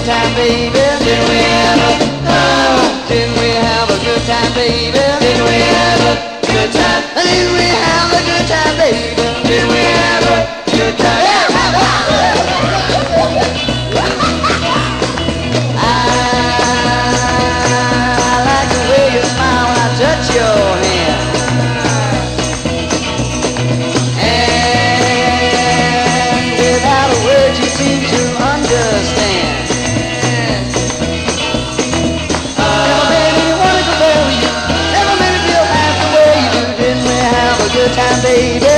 good time, baby? Didn't we have didn't we have a good time, baby? Didn't we have a good time? Didn't we have a good time, baby? Didn't we have a good time? I like the way you smile when I touch your hand. And without a word you seem to understand. Never made me wanna go bury you. Never made me feel half the way you do. Didn't we have a good time, baby?